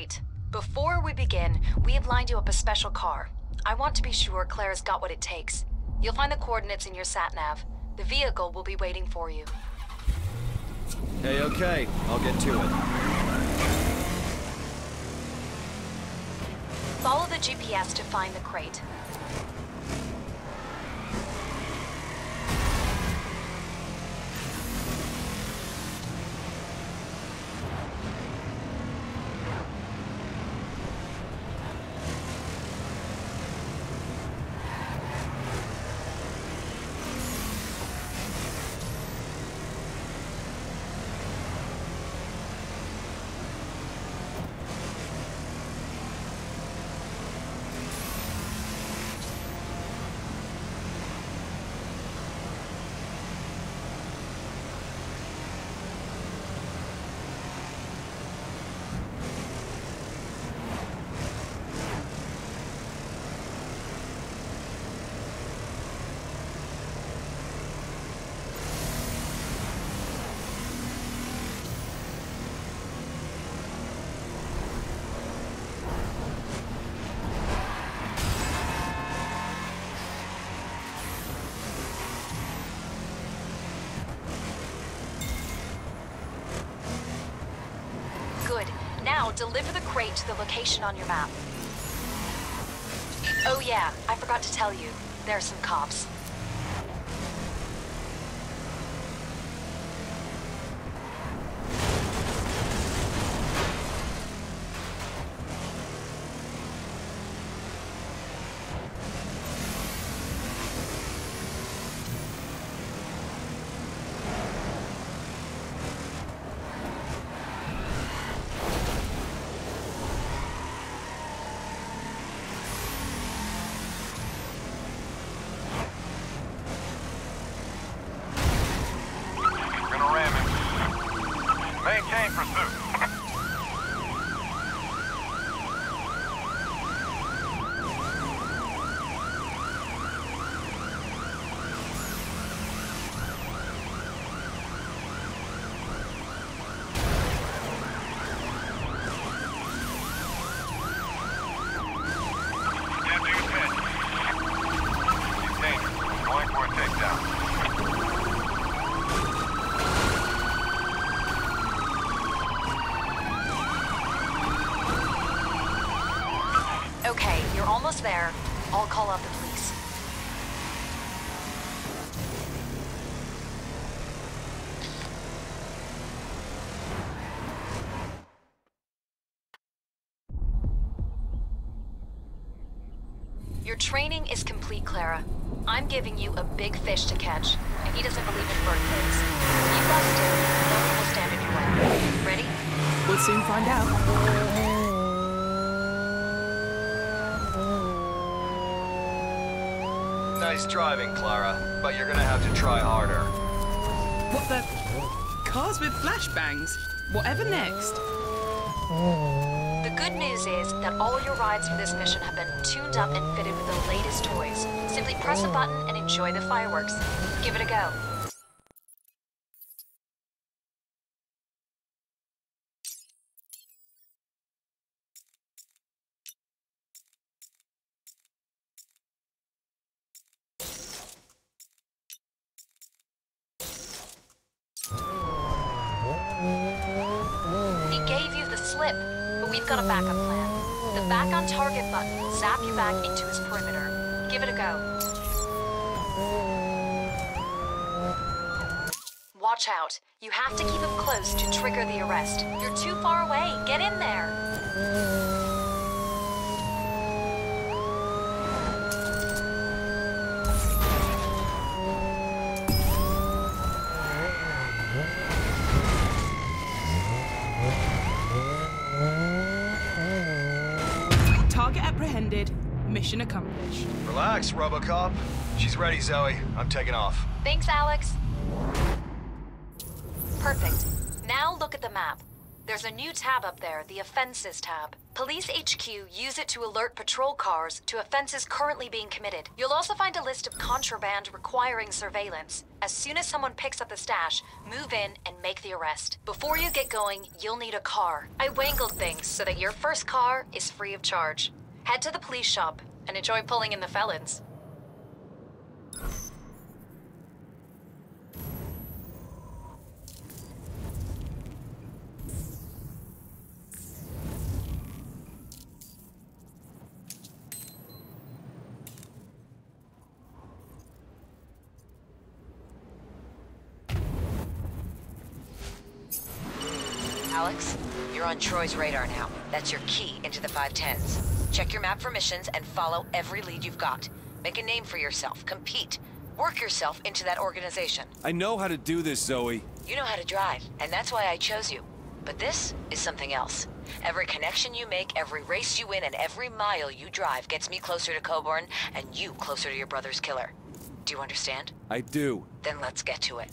Great. Before we begin, we have lined you up a special car. I want to be sure Clara's got what it takes. You'll find the coordinates in your sat-nav. The vehicle will be waiting for you. Okay. I'll get to it. Follow the GPS to find the crate. Good. Now deliver the crate to the location on your map. Oh yeah, I forgot to tell you. There are some cops. Maintain pursuit. Get to your pit. He's dangerous. Going for a takedown. Okay, you're almost there. I'll call out the police. Your training is complete, Clara. I'm giving you a big fish to catch, and he doesn't believe in birthdays. If you bust him, no one will stand in your way. Ready? We'll soon find out. Nice driving, Clara, but you're gonna have to try harder. What the? Cars with flashbangs? Whatever next? The good news is that all your rides for this mission have been tuned up and fitted with the latest toys. Simply press a button and enjoy the fireworks. Give it a go. He gave you the slip, but we've got a backup plan. The back on target button will zap you back into his perimeter. Give it a go. Watch out. You have to keep him close to trigger the arrest. You're too far away. Get in there. Target apprehended. Mission accomplished. Relax, RoboCop. She's ready, Zoe. I'm taking off. Thanks, Alex. Perfect. Now look at the map. There's a new tab up there, the Offenses tab. Police HQ use it to alert patrol cars to offenses currently being committed. You'll also find a list of contraband requiring surveillance. As soon as someone picks up the stash, move in and make the arrest. Before you get going, you'll need a car. I wangled things so that your first car is free of charge. Head to the police shop and enjoy pulling in the felons. Alex, you're on Troy's radar now. That's your key into the 510s. Check your map for missions and follow every lead you've got. Make a name for yourself, compete, work yourself into that organization. I know how to do this, Zoe. You know how to drive, and that's why I chose you. But this is something else. Every connection you make, every race you win, and every mile you drive gets me closer to Coburn and you closer to your brother's killer. Do you understand? I do. Then let's get to it.